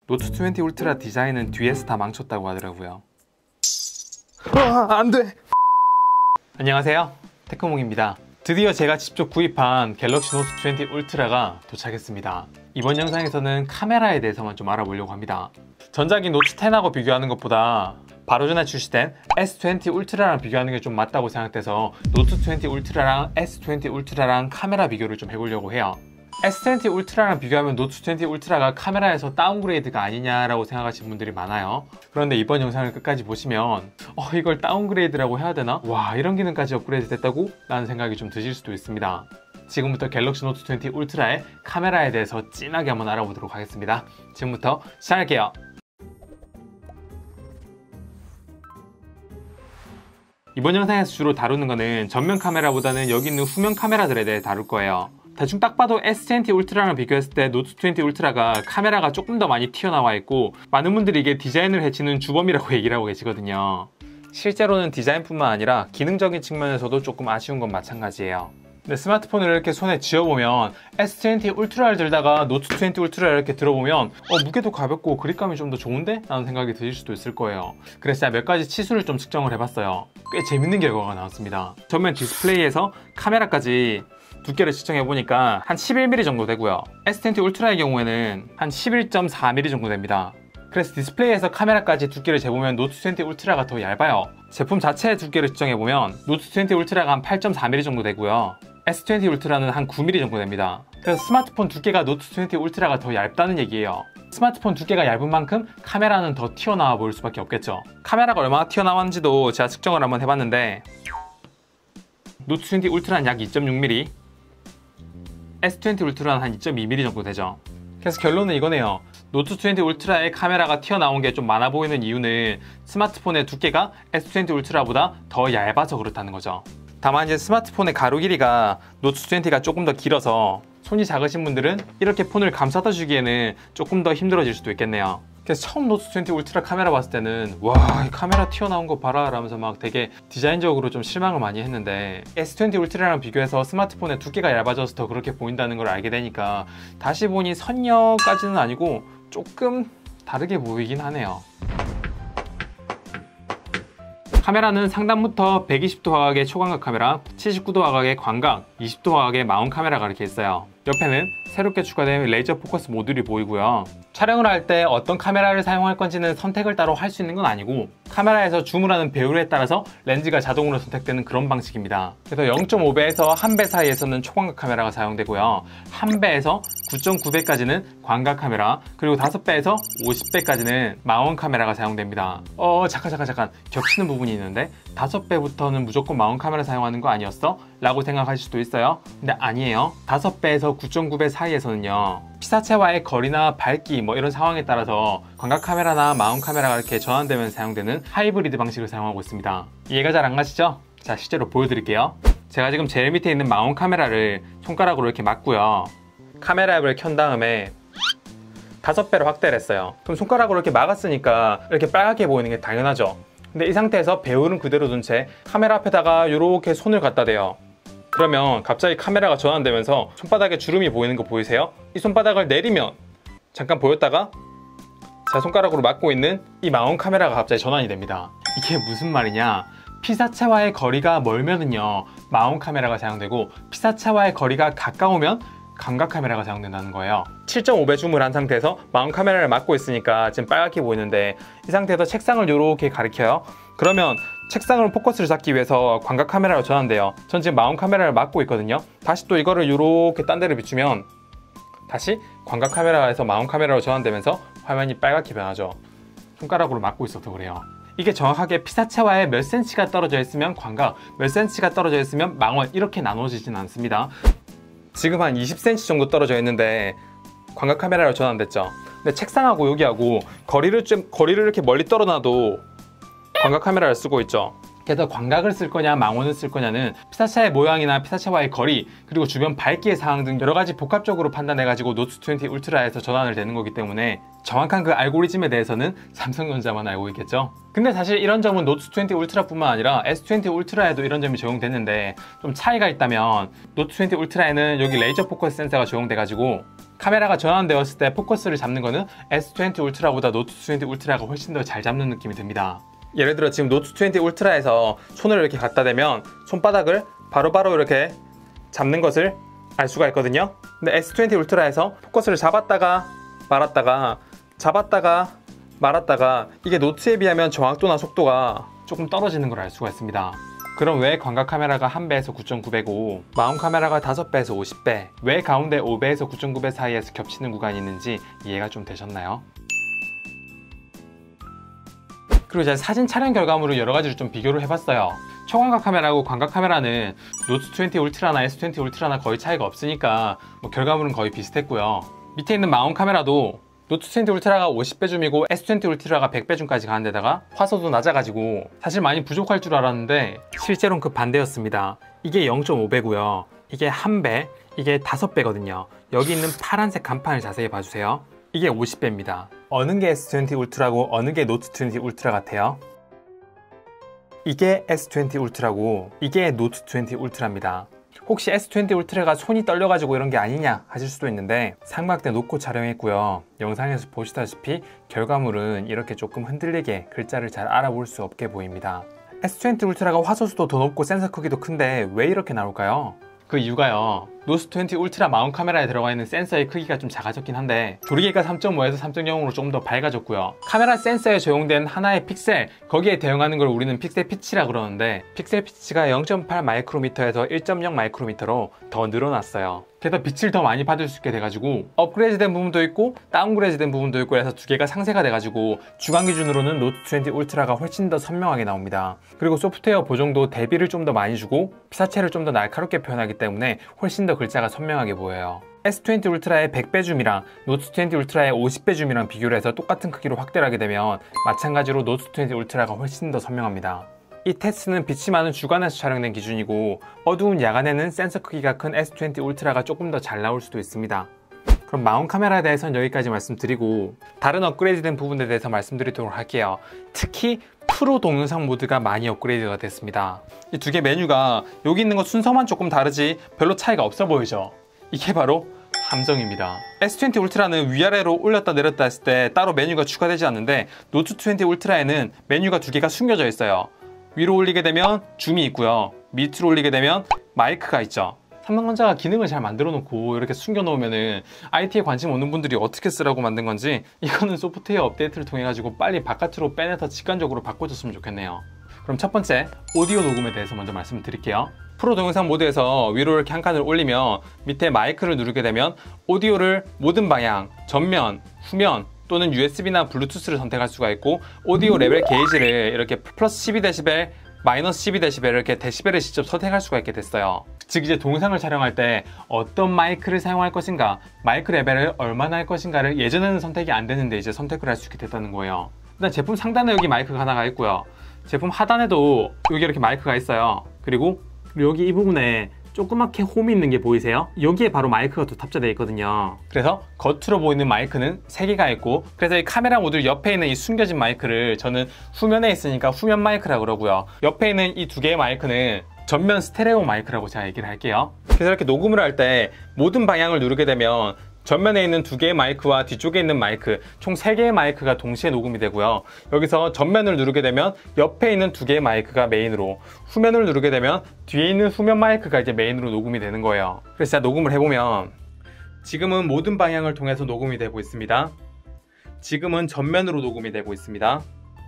노트 20 울트라 디자인은 뒤에서 다 망쳤다고 하더라고요. 안 돼! 안녕하세요, 테크몽입니다. 드디어 제가 직접 구입한 갤럭시 노트 20 울트라가 도착했습니다. 이번 영상에서는 카메라에 대해서만 좀 알아보려고 합니다. 전작인 노트 10하고 비교하는 것보다 바로 전에 출시된 S20 울트라랑 비교하는 게 좀 맞다고 생각돼서 노트 20 울트라랑 S20 울트라랑 카메라 비교를 좀 해보려고 해요. S20 울트라랑 비교하면 노트 20 울트라가 카메라에서 다운그레이드가 아니냐라고 생각하시는 분들이 많아요. 그런데 이번 영상을 끝까지 보시면 이걸 다운그레이드라고 해야 되나? 와, 이런 기능까지 업그레이드 됐다고? 라는 생각이 좀 드실 수도 있습니다. 지금부터 갤럭시 노트 20 울트라의 카메라에 대해서 진하게 한번 알아보도록 하겠습니다. 지금부터 시작할게요. 이번 영상에서 주로 다루는 거는 전면 카메라보다는 여기 있는 후면 카메라들에 대해 다룰 거예요. 대충 딱 봐도 S20 울트라랑 비교했을 때 노트 20 울트라가 카메라가 조금 더 많이 튀어나와 있고, 많은 분들이 이게 디자인을 해치는 주범이라고 얘기를 하고 계시거든요. 실제로는 디자인뿐만 아니라 기능적인 측면에서도 조금 아쉬운 건 마찬가지예요. 근데 스마트폰을 이렇게 손에 쥐어보면 S20 울트라를 들다가 노트 20 울트라를 이렇게 들어보면 무게도 가볍고 그립감이 좀 더 좋은데? 라는 생각이 드실 수도 있을 거예요. 그래서 제가 몇 가지 치수를 좀 측정을 해봤어요. 꽤 재밌는 결과가 나왔습니다. 전면 디스플레이에서 카메라까지 두께를 측정해보니까 한 11mm 정도 되고요. S20 울트라의 경우에는 한 11.4mm 정도 됩니다. 그래서 디스플레이에서 카메라까지 두께를 재보면 노트 20 울트라가 더 얇아요. 제품 자체의 두께를 측정해보면 노트 20 울트라가 한 8.4mm 정도 되고요. S20 울트라는 한 9mm 정도 됩니다. 그래서 스마트폰 두께가 노트 20 울트라가 더 얇다는 얘기예요. 스마트폰 두께가 얇은 만큼 카메라는 더 튀어나와 보일 수밖에 없겠죠. 카메라가 얼마나 튀어나왔는지도 제가 측정을 한번 해봤는데, 노트 20 울트라는 약 2.6mm, S20 울트라는 한 2.2mm 정도 되죠. 그래서 결론은 이거네요. 노트 20 울트라의 카메라가 튀어나온 게 좀 많아 보이는 이유는 스마트폰의 두께가 S20 울트라보다 더 얇아서 그렇다는 거죠. 다만 이제 스마트폰의 가로 길이가 노트 20가 조금 더 길어서 손이 작으신 분들은 이렇게 폰을 감싸다 주기에는 조금 더 힘들어질 수도 있겠네요. 그래서 처음 노트 20 울트라 카메라 봤을 때는 와, 이 카메라 튀어나온 거 봐라 라면서 막 되게 디자인적으로 좀 실망을 많이 했는데, S20 울트라랑 비교해서 스마트폰의 두께가 얇아져서 더 그렇게 보인다는 걸 알게 되니까 다시 보니 선녀까지는 아니고 조금 다르게 보이긴 하네요. 카메라는 상단부터 120도 화각의 초광각 카메라, 79도 화각의 광각, 20도 화각의 마운 카메라가 이렇게 있어요. 옆에는 새롭게 추가된 레이저 포커스 모듈이 보이고요. 촬영을 할 때 어떤 카메라를 사용할 건지는 선택을 따로 할 수 있는 건 아니고, 카메라에서 줌을 하는 배율에 따라서 렌즈가 자동으로 선택되는 그런 방식입니다. 그래서 0.5배에서 1배 사이에서는 초광각 카메라가 사용되고요. 1배에서 9.9배까지는 광각 카메라, 그리고 5배에서 50배까지는 마운 카메라가 사용됩니다. 잠깐 겹치는 부분이 있는데 5배부터는 무조건 마운 카메라 사용하는 거 아니었어? 라고 생각하실 수도 있어요. 근데 아니에요. 5배에서 9.9배 사이에서는요, 피사체와의 거리나 밝기 이런 상황에 따라서 광각 카메라나 마운 카메라가 이렇게 전환되면 사용되는 하이브리드 방식을 사용하고 있습니다. 이해가 잘 안 가시죠? 자, 실제로 보여드릴게요. 제가 지금 제일 밑에 있는 마운 카메라를 손가락으로 이렇게 막고요. 카메라 앱을 켠 다음에 5배로 확대를 했어요. 그럼 손가락으로 이렇게 막았으니까 이렇게 빨갛게 보이는 게 당연하죠. 근데 이 상태에서 배율은 그대로 둔 채 카메라 앞에다가 이렇게 손을 갖다 대요. 그러면 갑자기 카메라가 전환되면서 손바닥에 주름이 보이는 거 보이세요? 이 손바닥을 내리면 잠깐 보였다가 제 손가락으로 막고 있는 이 마운 카메라가 갑자기 전환이 됩니다. 이게 무슨 말이냐? 피사체와의 거리가 멀면은요, 마운 카메라가 사용되고, 피사체와의 거리가 가까우면 광각 카메라가 사용된다는 거예요. 7.5배 줌을 한 상태에서 마운 카메라를 막고 있으니까 지금 빨갛게 보이는데, 이 상태에서 책상을 이렇게 가리켜요. 그러면 책상으로 포커스를 잡기 위해서 광각 카메라로 전환돼요. 전 지금 마운 카메라를 막고 있거든요. 다시 또 이거를 이렇게 딴 데를 비추면 다시 광각 카메라에서 마운 카메라로 전환되면서 화면이 빨갛게 변하죠. 손가락으로 막고 있어서 그래요. 이게 정확하게 피사체와의 몇 cm가 떨어져 있으면 광각, 몇 cm가 떨어져 있으면 망원, 이렇게 나눠지진 않습니다. 지금 한 20cm 정도 떨어져 있는데 광각 카메라로 전환됐죠. 근데 책상하고 여기하고 거리를 이렇게 멀리 떨어놔도 광각 카메라를 쓰고 있죠. 그래서 광각을 쓸 거냐 망원을 쓸 거냐는 피사체의 모양이나 피사체와의 거리, 그리고 주변 밝기의 상황 등 여러 가지 복합적으로 판단해가지고 노트 20 울트라에서 전환을 되는 거기 때문에 정확한 그 알고리즘에 대해서는 삼성전자만 알고 있겠죠. 근데 사실 이런 점은 노트 20 울트라뿐만 아니라 S20 울트라에도 이런 점이 적용됐는데, 좀 차이가 있다면 노트 20 울트라에는 여기 레이저 포커스 센서가 적용돼가지고 카메라가 전환되었을 때 포커스를 잡는 거는 S20 울트라보다 노트 20 울트라가 훨씬 더 잘 잡는 느낌이 듭니다. 예를 들어 지금 노트 20 울트라에서 손을 이렇게 갖다 대면 손바닥을 바로바로 이렇게 잡는 것을 알 수가 있거든요. 근데 S20 울트라에서 포커스를 잡았다가 말았다가 잡았다가 말았다가 이게 노트에 비하면 정확도나 속도가 조금 떨어지는 걸 알 수가 있습니다. 그럼 왜 광각 카메라가 1배에서 9.9배고 마운 카메라가 5배에서 50배, 왜 가운데 5배에서 9.9배 사이에서 겹치는 구간이 있는지 이해가 좀 되셨나요? 그리고 제가 사진 촬영 결과물을 여러 가지로 좀 비교를 해봤어요. 초광각 카메라하고 광각 카메라는 노트 20 울트라나 S20 울트라나 거의 차이가 없으니까 결과물은 거의 비슷했고요. 밑에 있는 마운 카메라도 노트 20 울트라가 50배 줌이고 S20 울트라가 100배 줌까지 가는 데다가 화소도 낮아가지고 사실 많이 부족할 줄 알았는데 실제로는 그 반대였습니다. 이게 0.5배고요. 이게 1배, 이게 5배거든요. 여기 있는 파란색 간판을 자세히 봐주세요. 이게 50배입니다. 어느 게 S20 울트라고 어느 게 노트 20 울트라 같아요? 이게 S20 울트라고 이게 노트 20 울트라입니다. 혹시 S20 울트라가 손이 떨려가지고 이런 게 아니냐 하실 수도 있는데 삼각대 놓고 촬영했고요. 영상에서 보시다시피 결과물은 이렇게 조금 흔들리게 글자를 잘 알아볼 수 없게 보입니다. S20 울트라가 화소수도 더 높고 센서 크기도 큰데 왜 이렇게 나올까요? 그 이유가요. 노트 20 울트라 마운 카메라에 들어가 있는 센서의 크기가 좀 작아졌긴 한데 조리개가 3.5에서 3.0으로 좀 더 밝아졌고요. 카메라 센서에 적용된 하나의 픽셀, 거기에 대응하는 걸 우리는 픽셀 피치라 그러는데 픽셀 피치가 0.8 마이크로미터에서 1.0 마이크로미터로 더 늘어났어요. 그래서 빛을 더 많이 받을 수 있게 돼가지고 업그레이드 된 부분도 있고 다운그레이드 된 부분도 있고 해서 두 개가 상쇄가 돼가지고 주간 기준으로는 노트 20 울트라가 훨씬 더 선명하게 나옵니다. 그리고 소프트웨어 보정도 대비를 좀 더 많이 주고 피사체를 좀 더 날카롭게 표현하기 때문에 훨씬 더 글자가 선명하게 보여요. S20 울트라의 100배 줌이랑 노트 20 울트라의 50배 줌이랑 비교를 해서 똑같은 크기로 확대를 하게 되면 마찬가지로 노트 20 울트라가 훨씬 더 선명합니다. 이 테스트는 빛이 많은 주간에서 촬영된 기준이고 어두운 야간에는 센서 크기가 큰 S20 울트라가 조금 더 잘 나올 수도 있습니다. 그럼 마운 카메라에 대해서는 여기까지 말씀드리고 다른 업그레이드된 부분에 대해서 말씀드리도록 할게요. 특히 프로 동영상 모드가 많이 업그레이드가 됐습니다. 이 두 개 메뉴가 여기 있는 것 순서만 조금 다르지 별로 차이가 없어 보이죠? 이게 바로 함정입니다. S20 울트라는 위아래로 올렸다 내렸다 했을 때 따로 메뉴가 추가되지 않는데 노트 20 울트라에는 메뉴가 두 개가 숨겨져 있어요. 위로 올리게 되면 줌이 있고요. 밑으로 올리게 되면 마이크가 있죠. 삼성전자가 기능을 잘 만들어 놓고 이렇게 숨겨 놓으면은 IT에 관심 없는 분들이 어떻게 쓰라고 만든 건지 이거는 소프트웨어 업데이트를 통해 가지고 빨리 바깥으로 빼내서 직관적으로 바꿔줬으면 좋겠네요. 그럼 첫 번째 오디오 녹음에 대해서 먼저 말씀드릴게요. 프로 동영상 모드에서 위로 이렇게 한 칸을 올리면 밑에 마이크를 누르게 되면 오디오를 모든 방향, 전면, 후면 또는 USB나 블루투스를 선택할 수가 있고 오디오 레벨 게이지를 이렇게 플러스 12dB, 마이너스 12dB 이렇게 데시벨을 직접 선택할 수가 있게 됐어요. 즉 이제 동영상을 촬영할 때 어떤 마이크를 사용할 것인가, 마이크 레벨을 얼마나 할 것인가를 예전에는 선택이 안 됐는데 이제 선택을 할 수 있게 됐다는 거예요. 일단 제품 상단에 여기 마이크가 하나가 있고요. 제품 하단에도 여기 이렇게 마이크가 있어요. 그리고 여기 이 부분에 조그맣게 홈이 있는 게 보이세요? 여기에 바로 마이크가 또 탑재되어 있거든요. 그래서 겉으로 보이는 마이크는 3개가 있고 그래서 이 카메라 모듈 옆에 있는 이 숨겨진 마이크를 저는 후면에 있으니까 후면 마이크라고 그러고요. 옆에 있는 이 두 개의 마이크는 전면 스테레오 마이크라고 제가 얘기를 할게요. 그래서 이렇게 녹음을 할 때 모든 방향을 누르게 되면 전면에 있는 두 개의 마이크와 뒤쪽에 있는 마이크 총 3개의 마이크가 동시에 녹음이 되고요. 여기서 전면을 누르게 되면 옆에 있는 두 개의 마이크가 메인으로, 후면을 누르게 되면 뒤에 있는 후면 마이크가 이제 메인으로 녹음이 되는 거예요. 그래서 제가 녹음을 해보면 지금은 모든 방향을 통해서 녹음이 되고 있습니다. 지금은 전면으로 녹음이 되고 있습니다.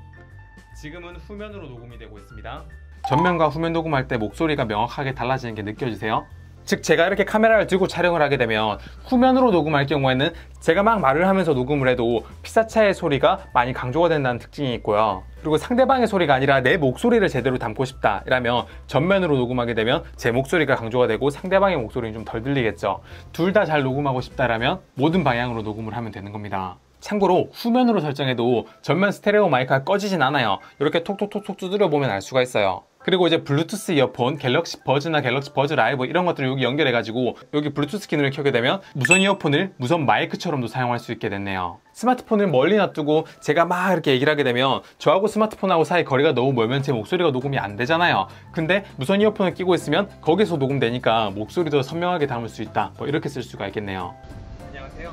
지금은 후면으로 녹음이 되고 있습니다. 전면과 후면 녹음할 때 목소리가 명확하게 달라지는 게 느껴지세요? 즉 제가 이렇게 카메라를 들고 촬영을 하게 되면 후면으로 녹음할 경우에는 제가 막 말을 하면서 녹음을 해도 피사체의 소리가 많이 강조가 된다는 특징이 있고요. 그리고 상대방의 소리가 아니라 내 목소리를 제대로 담고 싶다 이라면 전면으로 녹음하게 되면 제 목소리가 강조가 되고 상대방의 목소리는 좀 덜 들리겠죠. 둘 다 잘 녹음하고 싶다라면 모든 방향으로 녹음을 하면 되는 겁니다. 참고로 후면으로 설정해도 전면 스테레오 마이크가 꺼지진 않아요. 이렇게 톡톡톡톡 두드려 보면 알 수가 있어요. 그리고 이제 블루투스 이어폰, 갤럭시 버즈나 갤럭시 버즈 라이브 이런 것들을 여기 연결해가지고 여기 블루투스 기능을 켜게 되면 무선 이어폰을 무선 마이크처럼도 사용할 수 있게 됐네요. 스마트폰을 멀리 놔두고 제가 막 이렇게 얘기를 하게 되면 저하고 스마트폰하고 사이 거리가 너무 멀면 제 목소리가 녹음이 안 되잖아요. 근데 무선 이어폰을 끼고 있으면 거기서 녹음되니까 목소리도 선명하게 담을 수 있다. 뭐 이렇게 쓸 수가 있겠네요. 안녕하세요.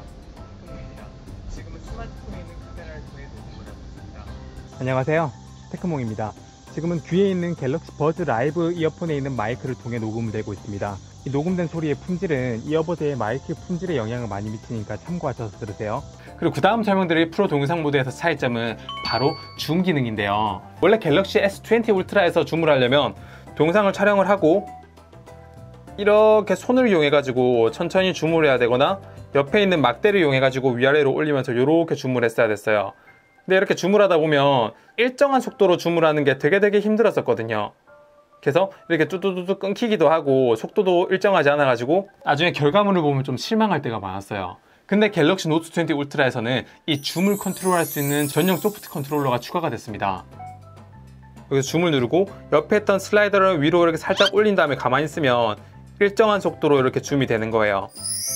안녕하세요, 테크몽입니다. 지금은 귀에 있는 갤럭시 버즈 라이브 이어폰에 있는 마이크를 통해 녹음을 내고 있습니다. 이 녹음된 소리의 품질은 이어버드의 마이크 품질에 영향을 많이 미치니까 참고하셔서 들으세요. 그리고 그 다음 설명드릴 프로 동영상 모드에서 차이점은 바로 줌 기능인데요. 원래 갤럭시 S20 울트라에서 줌을 하려면 동영상을 촬영을 하고 이렇게 손을 이용해 가지고 천천히 줌을 해야 되거나 옆에 있는 막대를 이용해 가지고 위아래로 올리면서 이렇게 줌을 했어야 됐어요. 근데 이렇게 줌을 하다 보면 일정한 속도로 줌을 하는 게 되게 힘들었었거든요. 그래서 이렇게 뚜뚜뚜뚜 끊기기도 하고 속도도 일정하지 않아 가지고 나중에 결과물을 보면 좀 실망할 때가 많았어요. 근데 갤럭시 노트 20 울트라에서는 이 줌을 컨트롤할 수 있는 전용 소프트 컨트롤러가 추가가 됐습니다. 여기서 줌을 누르고 옆에 있던 슬라이더를 위로 이렇게 살짝 올린 다음에 가만히 있으면 일정한 속도로 이렇게 줌이 되는 거예요.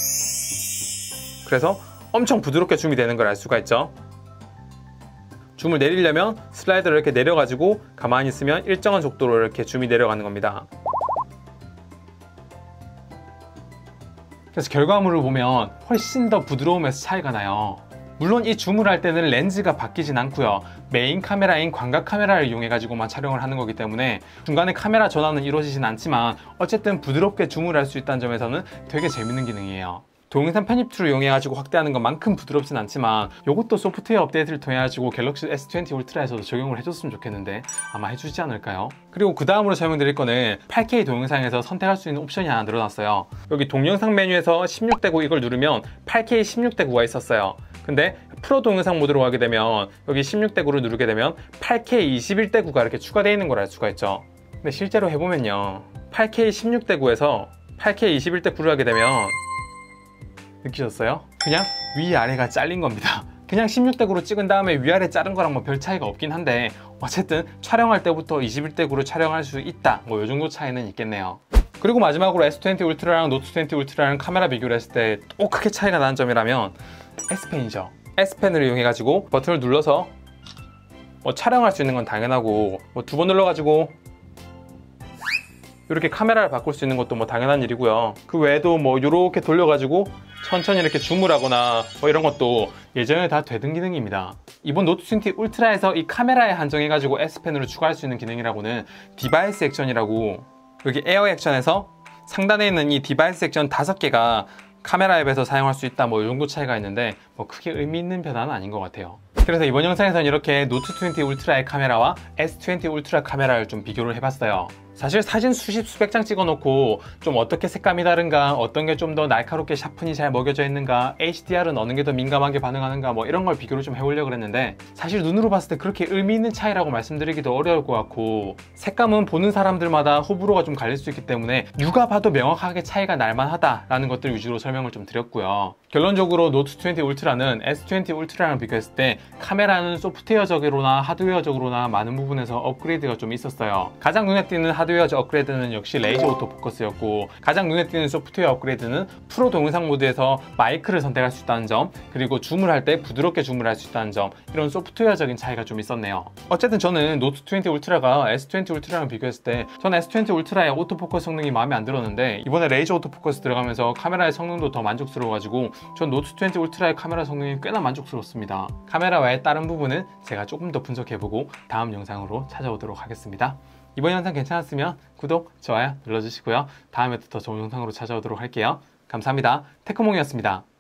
그래서 엄청 부드럽게 줌이 되는 걸 알 수가 있죠. 줌을 내리려면 슬라이더를 이렇게 내려가지고 가만히 있으면 일정한 속도로 이렇게 줌이 내려가는 겁니다. 그래서 결과물을 보면 훨씬 더 부드러움에서 차이가 나요. 물론 이 줌을 할 때는 렌즈가 바뀌진 않고요. 메인 카메라인 광각 카메라를 이용해 가지고만 촬영을 하는 거기 때문에 중간에 카메라 전환은 이루어지진 않지만 어쨌든 부드럽게 줌을 할 수 있다는 점에서는 되게 재밌는 기능이에요. 동영상 편집 툴을 이용해 가지고 확대하는 것만큼 부드럽진 않지만 이것도 소프트웨어 업데이트를 통해 가지고 갤럭시 S20 울트라에서도 적용을 해줬으면 좋겠는데 아마 해주지 않을까요? 그리고 그 다음으로 설명드릴 거는 8K 동영상에서 선택할 수 있는 옵션이 하나 늘어났어요. 여기 동영상 메뉴에서 16:9 이걸 누르면 8K 16:9가 있었어요. 근데 프로 동영상 모드로 가게 되면 여기 16:9를 누르게 되면 8K 21:9가 이렇게 추가되어 있는 걸 알 수가 있죠. 근데 실제로 해보면요, 8K 16:9에서 8K 21:9를 하게 되면 느끼셨어요? 그냥 위아래가 잘린 겁니다. 그냥 16:9로 찍은 다음에 위아래 자른 거랑 뭐 별 차이가 없긴 한데 어쨌든 촬영할 때부터 21:9로 촬영할 수 있다, 뭐 이 정도 차이는 있겠네요. 그리고 마지막으로 S20 울트라랑 노트 20 울트라랑 카메라 비교를 했을 때 또 크게 차이가 나는 점이라면 S펜이죠. S펜을 이용해 가지고 버튼을 눌러서 뭐 촬영할 수 있는 건 당연하고 뭐 2번 눌러가지고 이렇게 카메라를 바꿀 수 있는 것도 뭐 당연한 일이고요. 그 외에도 뭐 이렇게 돌려가지고 천천히 이렇게 줌을 하거나 뭐 이런 것도 예전에 다 되던 기능입니다. 이번 노트 20 울트라에서 이 카메라에 한정해가지고 S펜으로 추가할 수 있는 기능이라고는 디바이스 액션이라고, 여기 에어 액션에서 상단에 있는 이 디바이스 액션 5개가 카메라 앱에서 사용할 수 있다, 뭐 이 정도 차이가 있는데 뭐 크게 의미 있는 변화는 아닌 것 같아요. 그래서 이번 영상에서는 이렇게 노트 20 울트라의 카메라와 S20 울트라 카메라를 좀 비교를 해봤어요. 사실 사진 수십 수백 장 찍어놓고 좀 어떻게 색감이 다른가, 어떤 게 좀 더 날카롭게 샤픈이 잘 먹여져 있는가, HDR은 어느 게 더 민감하게 반응하는가, 뭐 이런 걸 비교를 좀 해보려고 그랬는데 사실 눈으로 봤을 때 그렇게 의미 있는 차이라고 말씀드리기도 어려울 것 같고, 색감은 보는 사람들마다 호불호가 좀 갈릴 수 있기 때문에 누가 봐도 명확하게 차이가 날만하다라는 것들 위주로 설명을 좀 드렸고요. 결론적으로 노트 20 울트라는 S20 울트라랑 비교했을 때 카메라는 소프트웨어적으로나 하드웨어적으로나 많은 부분에서 업그레이드가 좀 있었어요. 가장 눈에 띄는 하드웨어 업그레이드는 역시 레이저 오토포커스였고, 가장 눈에 띄는 소프트웨어 업그레이드는 프로 동영상 모드에서 마이크를 선택할 수 있다는 점, 그리고 줌을 할 때 부드럽게 줌을 할 수 있다는 점, 이런 소프트웨어적인 차이가 좀 있었네요. 어쨌든 저는 노트 20 울트라가 S20 울트라랑 비교했을 때 저는 S20 울트라의 오토포커스 성능이 마음에 안 들었는데 이번에 레이저 오토포커스 들어가면서 카메라의 성능도 더 만족스러워가지고 전 노트 20 울트라의 카메라 성능이 꽤나 만족스럽습니다. 카메라 외에 다른 부분은 제가 조금 더 분석해보고 다음 영상으로 찾아오도록 하겠습니다. 이번 영상 괜찮았으면 구독, 좋아요 눌러주시고요. 다음에도 더 좋은 영상으로 찾아오도록 할게요. 감사합니다. 테크몽이었습니다.